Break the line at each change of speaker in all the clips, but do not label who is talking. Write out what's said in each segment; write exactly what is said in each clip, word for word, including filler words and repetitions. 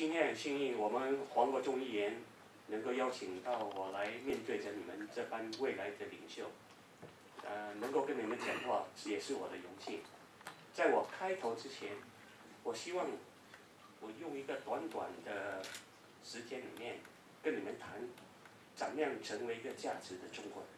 今天很幸运，我们黄国忠议员能够邀请到我来面对着你们这班未来的领袖，呃，能够跟你们讲话也是我的荣幸。在我开头之前，我希望我用一个短短的时间里面跟你们谈，怎样成为一个价值的中国人。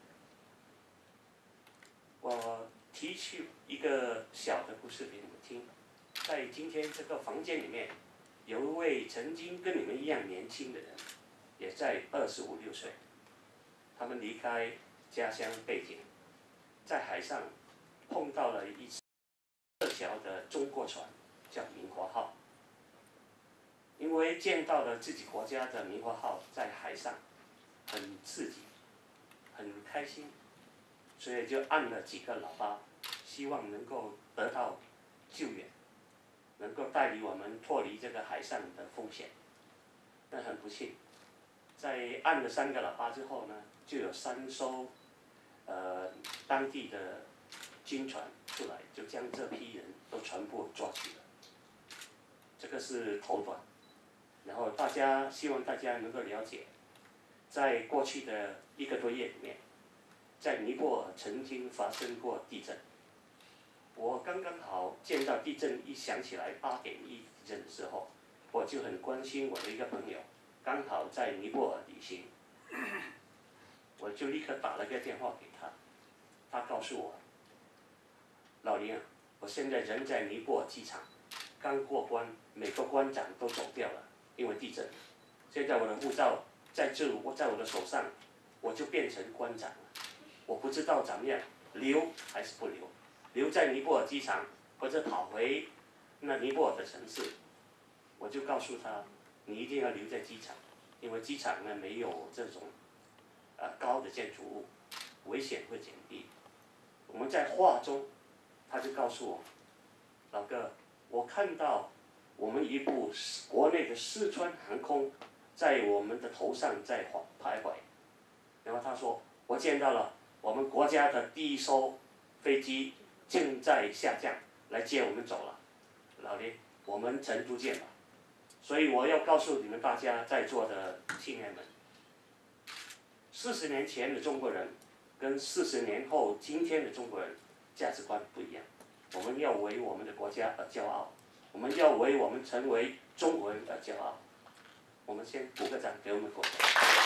我提起一个小的故事给你们听，在今天这个房间里面，有一位曾经跟你们一样年轻的人，也在二十五六岁，他们离开家乡背井，在海上碰到了一次撤侨的中国船，叫明华号。因为见到了自己国家的明华号在海上，很刺激，很开心，所以就按了几个喇叭，希望能够得到救援，能够带领我们脱离这个海上的风险。但很不幸，在按了三个喇叭之后呢，就有三艘呃当地的军船出来，就将这批人都全部抓起了。这个是头段。然后大家希望大家能够了解，在过去的一个多月里面，在尼泊尔曾经发生过地震。我刚刚好见到地震一响起来八点一地震的时候，我就很关心我的一个朋友，刚好在尼泊尔旅行，我就立刻打了个电话给他，他告诉我，老林啊，我现在人在尼泊尔机场，刚过关，每个关长都走掉了。因为地震，现在我的护照在这，我在我的手上，我就变成关长了。我不知道怎么样留还是不留，留在尼泊尔机场，或者跑回那尼泊尔的城市。我就告诉他，你一定要留在机场，因为机场呢没有这种呃高的建筑物，危险会减低。我们在话中，他就告诉我，老哥，我看到。我们一部国内的四川航空在我们的头上在徘徊，然后他说我见到了我们国家的第一艘飞机正在下降来接我们走了，老林，我们成都见吧。所以我要告诉你们大家在座的青年们，四十年前的中国人跟四十年后今天的中国人价值观不一样，我们要为我们的国家而骄傲。我们要为我们成为中国人而骄傲。我们先鼓个掌给我们国家。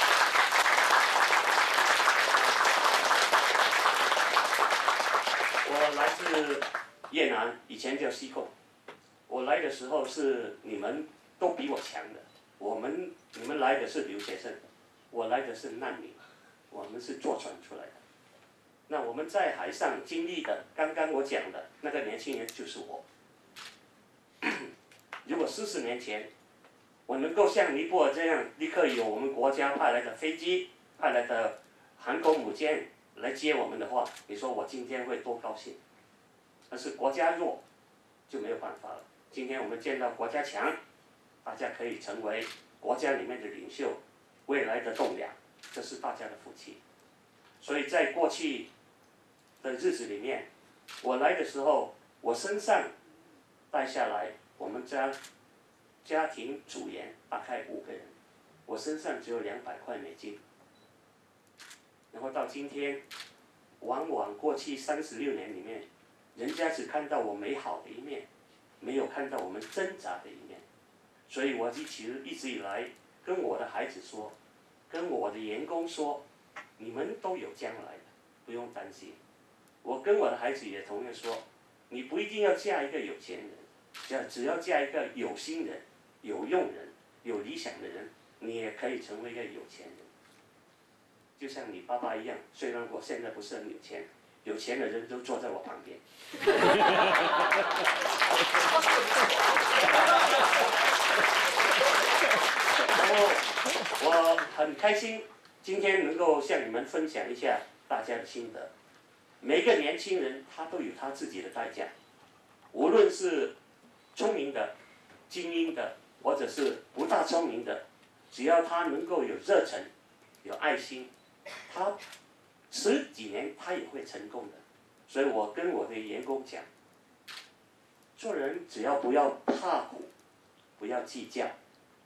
我来自越南，以前叫西贡。我来的时候是你们都比我强的，我们你们来的是留学生，我来的是难民，我们是坐船出来的。那我们在海上经历的，刚刚我讲的那个年轻人就是我。如果四十年前，我能够像尼泊尔这样，立刻有我们国家派来的飞机、派来的航空母舰来接我们的话，你说我今天会多高兴？但是国家弱，就没有办法了。今天我们见到国家强，大家可以成为国家里面的领袖，未来的栋梁，这是大家的福气。所以在过去的日子里面，我来的时候，我身上带下来。我们家家庭组员大概五个人，我身上只有两百块美金。然后到今天，往往过去三十六年里面，人家只看到我美好的一面，没有看到我们挣扎的一面。所以我其实一直以来跟我的孩子说，跟我的员工说，你们都有将来的，不用担心。我跟我的孩子也同样说，你不一定要嫁一个有钱人。只要只要嫁一个有心人、有用人、有理想的人，你也可以成为一个有钱人。就像你爸爸一样，虽然我现在不是很有钱，有钱的人都坐在我旁边。然后我很开心，今天能够向你们分享一下大家的心得。每个年轻人他都有他自己的代价，无论是聪明的、精英的，或者是不大聪明的，只要他能够有热忱、有爱心，他十几年他也会成功的。所以我跟我的员工讲，做人只要不要怕苦，不要计较，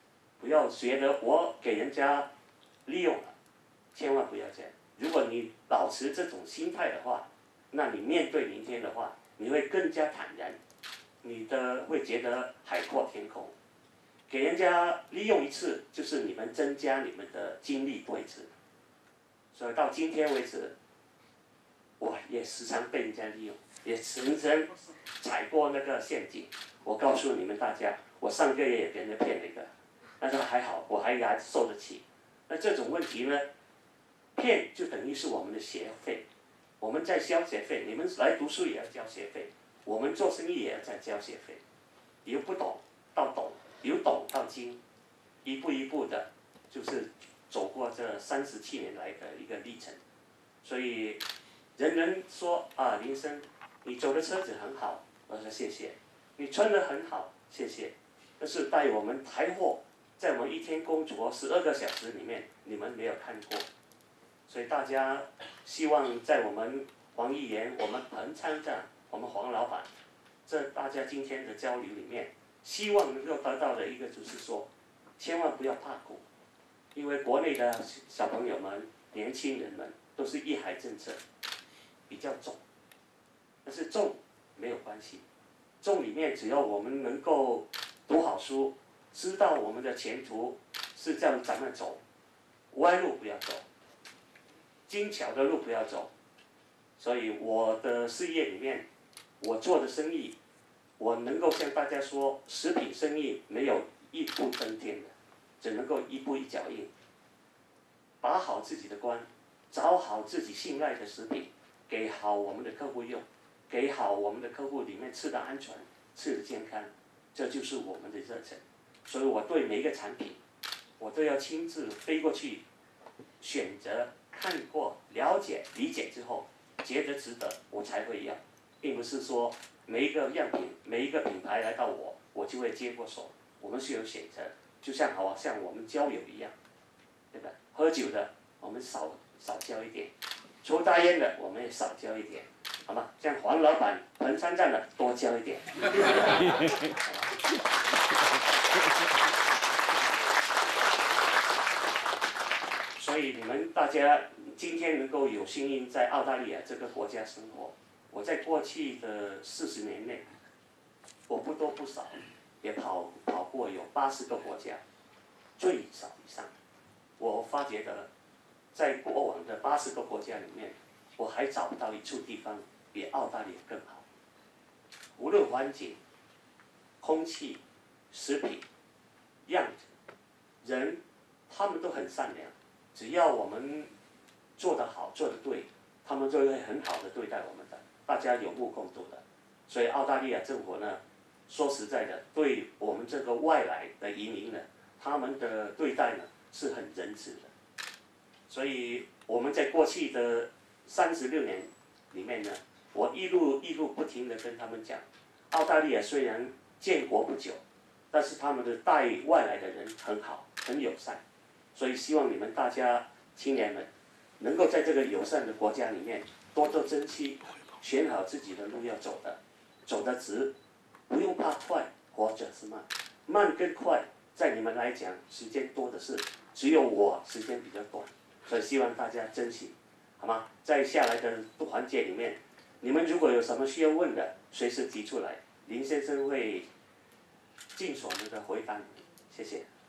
不要觉得我给人家利用了，千万不要这样。如果你保持这种心态的话，那你面对明天的话，你会更加坦然，你的会觉得海阔天空。给人家利用一次，就是你们增加你们的精力多一次。所以到今天为止，我也时常被人家利用，也曾经踩过那个陷阱。我告诉你们大家，我上个月也给人家骗了一个，但是还好，我还还受得起。那这种问题呢，骗就等于是我们的学费，我们在交学费，你们来读书也要交学费，我们做生意也要在交学费。由不懂到懂，由懂到精，一步一步的，就是走过这三十七年来的一个历程。所以，人人说啊，林生，你走的车子很好，我说谢谢。你穿得很好，谢谢。但是带我们抬货，在我们一天工作十二个小时里面，你们没有看过。所以大家希望在我们黄议员、我们彭参长、我们黄老板，这大家今天的交流里面，希望能够得到的一个就是说，千万不要怕苦，因为国内的小朋友们、年轻人们都是一孩政策，比较重，但是重没有关系。重里面只要我们能够读好书，知道我们的前途是这样咱们走，歪路不要走，精巧的路不要走。所以我的事业里面，我做的生意，我能够向大家说，食品生意没有一步登天的，只能够一步一脚印，把好自己的关，找好自己信赖的食品，给好我们的客户用。给好我们的客户里面吃的安全，吃的健康，这就是我们的热忱。所以我对每一个产品，我都要亲自飞过去，选择、看过、了解、理解之后，觉得值得，我才会要，并不是说每一个样品、每一个品牌来到我，我就会接过手。我们是有选择，就像好像我们交友一样，对吧？喝酒的我们少少交一点，抽大烟的我们也少交一点。好吗？像黄老板、彭参战的多交一点。所以你们大家今天能够有幸运在澳大利亚这个国家生活，我在过去的四十年内，我不多不少，也跑跑过有八十个国家，最少以上。我发觉得，在过往的八十个国家里面，我还找不到一处地方比澳大利亚更好。无论环境、空气、食品、样子、人，他们都很善良。只要我们做得好、做得对，他们就会很好的对待我们的，大家有目共睹的。所以澳大利亚政府呢，说实在的，对我们这个外来的移民呢，他们的对待呢是很仁慈的。所以我们在过去的三十六年里面呢，我一路一路不停的跟他们讲，澳大利亚虽然建国不久，但是他们的待外来的人很好，很友善。所以希望你们大家青年们，能够在这个友善的国家里面多多珍惜，选好自己的路要走的，走得直，不用怕快或者是慢，慢跟快在你们来讲时间多的是，只有我时间比较短，所以希望大家珍惜，好吗？在下来的环节里面，你们如果有什么需要问的，随时提出来，林先生会尽所能的回答你们，谢谢。